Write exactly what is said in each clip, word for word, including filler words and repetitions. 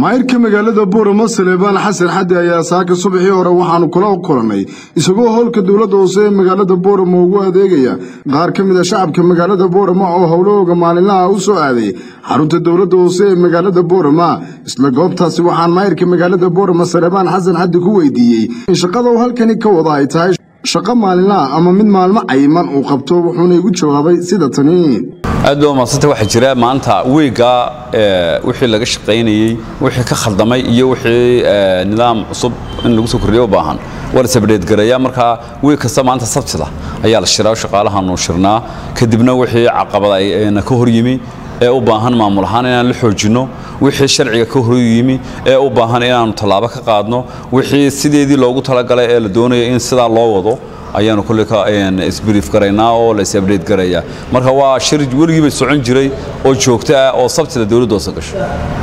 maayirka magaalada Boorama Saleebaan Xasan Xadi ayaa saaka subaxii hore waxaanu kula kulanay isagoo howlka dawladda hoose ee magaalada Boorama ugu adeegaya qaar ka mid ah shacabka magaalada Boorama oo howlahooda maalinlaha u soo aaday xarunta dawladda hoose ee magaalada Boorama isla goobtaasi waxaan maayirka magaalada Boorama Saleebaan Xasan Xadi ku weydiiyay in shaqada uu halkani ka wada ay tahay shaqo maalinlaha ama mid maalmo cayman uu qabto wuxuuna igu jawaabay sida tani aad oo maasanta waxa jira maanta weega ee wixii laga shaqeynayay wixii ka khaldamay iyo wixii nidaam cusub in lagu soo kordhiyo baahan wala sabreed garaya marka weeg kasta maanta sabtida ayaa la shiraa shaqaalaha noo shirnaa kadibna wixii caqabad ay ka hor yimi ee u baahan maamul ahaan inaan la xoojino wixii sharciga ka hor yimi ee u baahan inaan talaabo ka qaadno wixii sideedii loogu talagalay ee la doonayo in sida loo wado ayaanu kulli ka een isbrief gareynaa oo la isabreed garaya marka waa shir weligiiba socon jiray oo joogto ah oo sabtida dawladda hoose gasho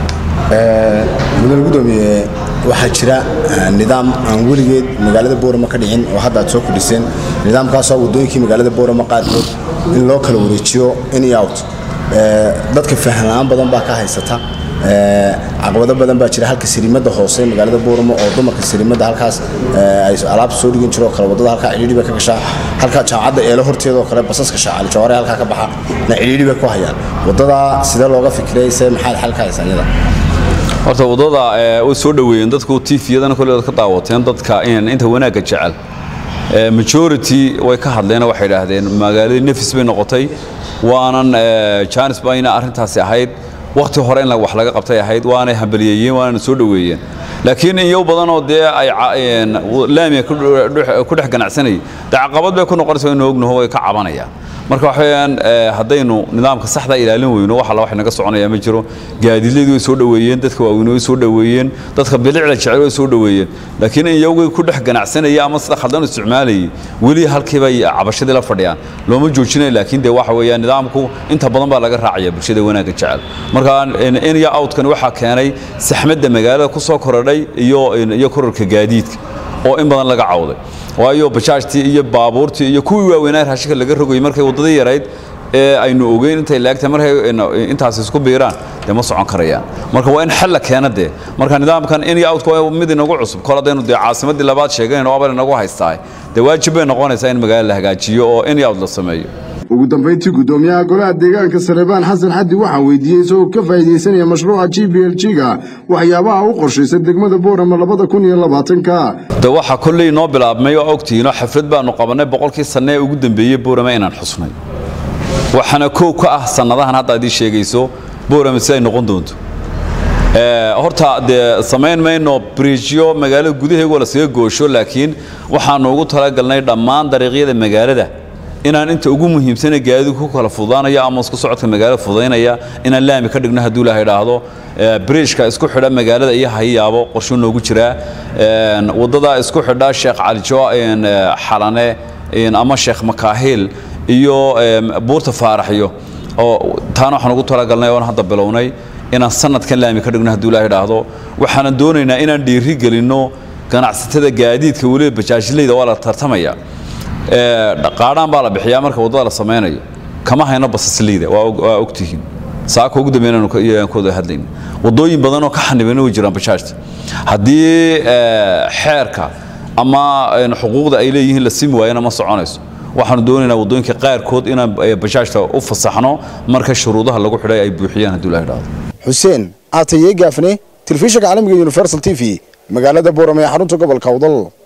ee mudane gudoomiye waxa jira nidaam aan weligeed magaalada Boorama ka dhicin oo hadda soo kordhiseen nidaamkaas oo wadooyinkii magaalada Boorama qaarkood in loo kala wareejiyo in iyo out ee dadka fahanaan badan baa ka haysata ee caqabado badan baa jira halka siriimada hoose magaalada Boorama oo dumarka siriimada halkaas ay alaab soo dhigin jiro kala wadada halka ciriiri ba ka gashaa halka jaacada ee la horteedo kale basaska shaqaale jawari halka ka baxa na ciriiri ba ku hayaan wadada sida looga fikireeyay maxay halka haysanada horta wadada ee oo soo dhaweeyeen dadku T V-yadana kulli ka daawateen dadka in inta wanaaga jecel ee majority way ka hadleen waxay yiraahdeen magaalada nafis bay noqotay waanan chance bayna arintaasi ahayd waqti hore in la wax laga qabtay ahayd waana hambaliyeen waana soo dhaweeyeen laakiin in yow badan oo de ay laamiga ku dhex ganacsanay caqabad bay ku noqonaysaa in oognaho way ka cabanayaan marka waxaan hadaynu nidaamka saxda ilaalin weyno waxa la wax naga soconaya ma jiro gaadiidleedu way soo dhaweeyeen dadka waaweyn way soo dhaweeyeen dadka bilicda jecel way soo dhaweeyeen laakiin in yow ku dhex ganacsanaya ama sida khaldan isticmaalay wali halkiiba cabashadii la fadhiyaan looma joojinay laakiin de waxa weeyaan nidaamku inta badan baa laga raacaya bulshada wanaaga jecel marka in ya outkan waxa keenay saxmadda magaalada ku soo korodhay iyo iyo kororka gaadiidka oo in badan laga cawday waayo bajaajti iyo baabuurti iyo kuwii waaweynaa raashika laga rogay markay wadada yarayd ee aynu ogeyn intay laagtay markay intaas isku biiraan de ma socon karayaan marka waa in xal keenade marka nidaamkan in iyo out ko mid inagu cusub koladaynu de caasimadii labaad sheegeen oo abal inagu haystaa de waajib ay noqonaysaa in magaalada la hagaajiyo oo in iyo out la sameeyo ugu dambeyntii gudoomiyaha golaha deegaanka Saleebaan Xasan Xadi waxa weydiiyay soo ka faa'iideysanaya mashruuca G B L G-ga waxyaabaha uu qorsheysay degmada Boorama laba kun iyo labaatanka da waxa kulli noo bilaabmay oo ogtiino xaflad baan qabanay boqolkii sano ee ugu dambeeyay Boorama inaan xusnay waxana koow ka ah sanadahan hadda ay sheegayso Boorama si ay noqon doonto ee horta de sameyn mayno bridge-yo magaalada gudaheega la soo goosho laakiin waxaan ugu talagalnay dhammaan dariiqyada magaalada inaan inta ugu muhiimsan gaadiidku ku kala fudaanaya ama isku socodka magaalada fudaynaya inaan laami ka dhigno haduu la yiraahdo bridge-ka isku xidha magaalada iyo hayaabo qorshe noogu jira wadada isku xidha Sheekh Cali Jo xalane ama Sheekh Makaahil iyo buurta Faaraxyo oo taana waxaan ugu talagalnay oo hadda bilownay inaan sanadkan laami ka dhigno haduu la yiraahdo waxaan doonaynaa inaan dhiiri gelino ganacsatada gaadiidka wali bajaajleyda wala tartamaya ee dhaqaadaan baa la bixiyaa marka wadada la sameeyo kama hayno basasliida waa ogtihiin saako ugu dambeeyana ku hadlayna wadooyin badan oo ka xaniban oo jiraan bajaajta hadii xeerka ama xuquuqda ay leeyihiin la simi waayana ma soconayso waxaan doonaynaa wadooyinka qaarkood inaan bajaajta u fasaxno marka shuruudaha lagu xidhay ay buuxiyaan hadii la yiraahdo Xuseen Aataye Gaafne telefishinka caalamiga Universal T V magaalada Boorama ee xarunta gobolka Awdal